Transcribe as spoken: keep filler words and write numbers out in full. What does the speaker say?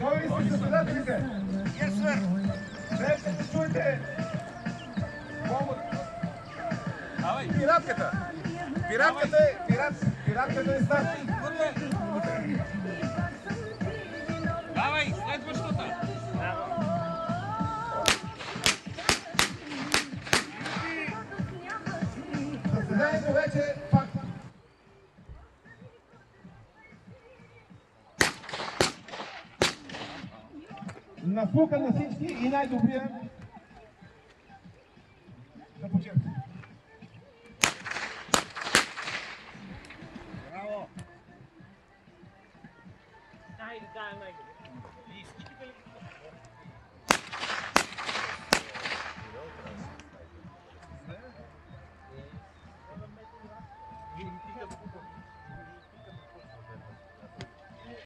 Готови ли сте състезателите? Yes, sir. Днес ще чуете пиратката. Пиратката е, пират, пиратката е старт. Давай, следващата. Състезанието вече е факт. Нафука на всички и най-добрия да почерпи. Браво. Дай, дай, дай.